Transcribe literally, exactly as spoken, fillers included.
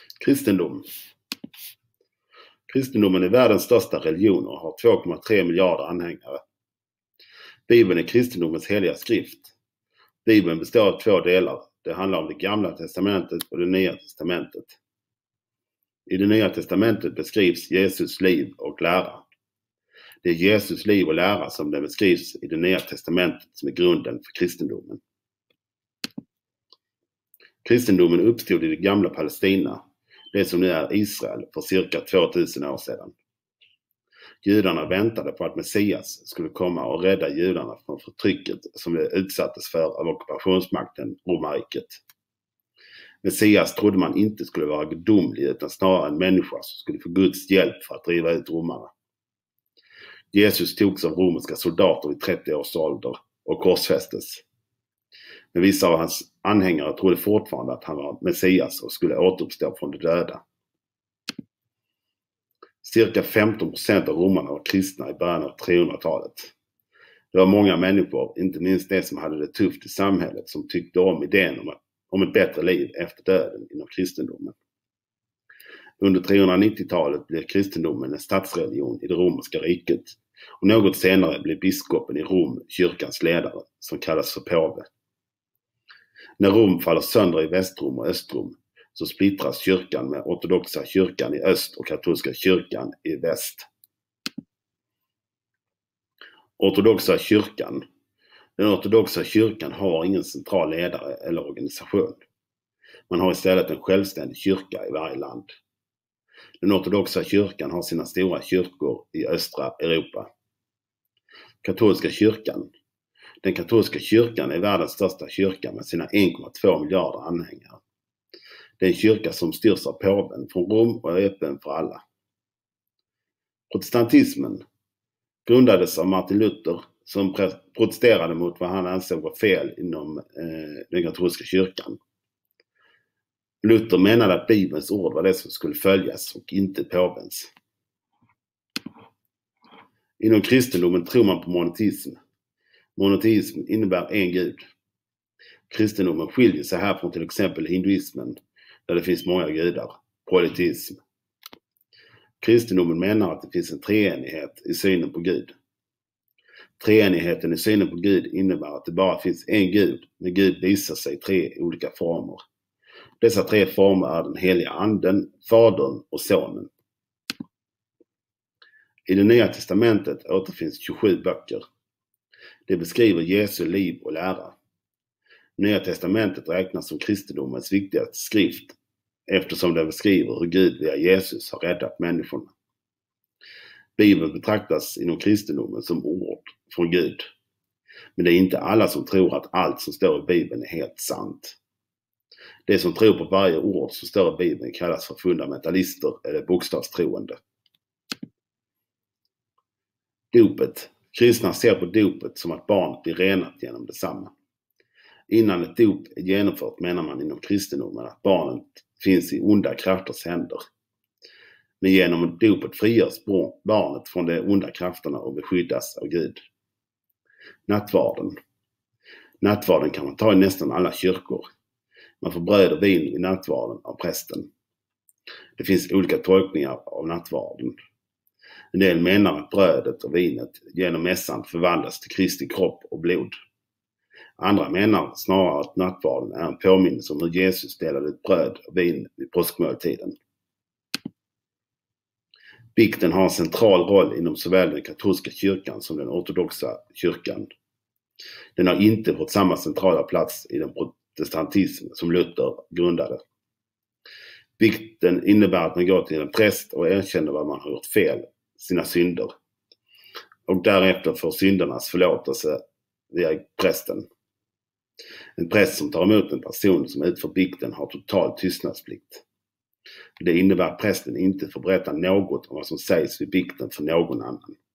Kristendom. Kristendomen är världens största religion och har två komma tre miljarder anhängare. Bibeln är kristendomens heliga skrift. Bibeln består av två delar. Det handlar om det gamla testamentet och det nya testamentet. I det nya testamentet beskrivs Jesus liv och lära. Det är Jesus liv och lära som det beskrivs i det nya testamentet som är grunden för kristendomen. Kristendomen uppstod i det gamla Palestina, det som nu är Israel, för cirka tvåtusen år sedan. Judarna väntade på att Messias skulle komma och rädda judarna från förtrycket som de utsattes för av ockupationsmakten Romarriket. Messias trodde man inte skulle vara gudomlig utan snarare en människa som skulle få Guds hjälp för att driva ut romarna. Jesus togs av romerska soldater vid trettio års ålder och korsfästes. Men vissa av hans anhängare trodde fortfarande att han var Messias och skulle återuppstå från de döda. Cirka femton procent av romarna var kristna i början av trehundratalet. Det var många människor, inte minst de som hade det tufft i samhället, som tyckte om idén om, om ett bättre liv efter döden inom kristendomen. Under trehundranittiotalet blev kristendomen en statsreligion i det romerska riket och något senare blev biskopen i Rom kyrkans ledare som kallas för påve. När Rom faller sönder i Västrom och Östrom så splittras kyrkan med ortodoxa kyrkan i öst och katolska kyrkan i väst. Ortodoxa kyrkan. Den ortodoxa kyrkan har ingen central ledare eller organisation. Man har istället en självständig kyrka i varje land. Den ortodoxa kyrkan har sina stora kyrkor i östra Europa. Katolska kyrkan. Den katolska kyrkan är världens största kyrka med sina en komma två miljarder anhängare. Det är en kyrka som styrs av påven från Rom och är öppen för alla. Protestantismen grundades av Martin Luther som protesterade mot vad han ansåg var fel inom eh, den katolska kyrkan. Luther menade att Bibelns ord var det som skulle följas och inte påvens. Inom kristendomen tror man på monoteism. Monoteism innebär en gud. Kristendomen skiljer sig här från till exempel hinduismen där det finns många gudar, polyteism. Kristendomen menar att det finns en treenighet i synen på Gud. Treenigheten i synen på Gud innebär att det bara finns en Gud, men Gud visar sig i tre olika former. Dessa tre former är den heliga anden, fadern och sonen. I det nya testamentet återfinns tjugosju böcker. Det beskriver Jesu liv och lära. Nya testamentet räknas som kristendomens viktigaste skrift eftersom det beskriver hur Gud via Jesus har räddat människorna. Bibeln betraktas inom kristendomen som ord från Gud. Men det är inte alla som tror att allt som står i Bibeln är helt sant. De som tror på varje ord som står i Bibeln kallas för fundamentalister eller bokstavstroende. Dopet. Kristna ser på dopet som att barnet blir renat genom detsamma. Innan ett dop är genomfört menar man inom kristendomen att barnet finns i onda krafters händer. Men genom dopet frigörs barnet från de onda krafterna och beskyddas av Gud. Nattvarden. Nattvarden kan man ta i nästan alla kyrkor. Man får bröd och vin i nattvarden av prästen. Det finns olika tolkningar av nattvarden. En del menar att brödet och vinet genom mässan förvandlas till Kristi kropp och blod. Andra menar snarare att nattvarden är en påminnelse om hur Jesus delade ut bröd och vin vid påskmåltiden. Bikten har en central roll inom såväl den katolska kyrkan som den ortodoxa kyrkan. Den har inte fått samma centrala plats i den protestantism som Luther grundade. Bikten innebär att man går till en präst och erkänner vad man har gjort fel, sina synder. Och därefter får syndernas förlåtelse via prästen. En präst som tar emot en person som utför bikten har total tystnadsplikt. Det innebär att prästen inte får berätta något om vad som sägs vid bikten för någon annan.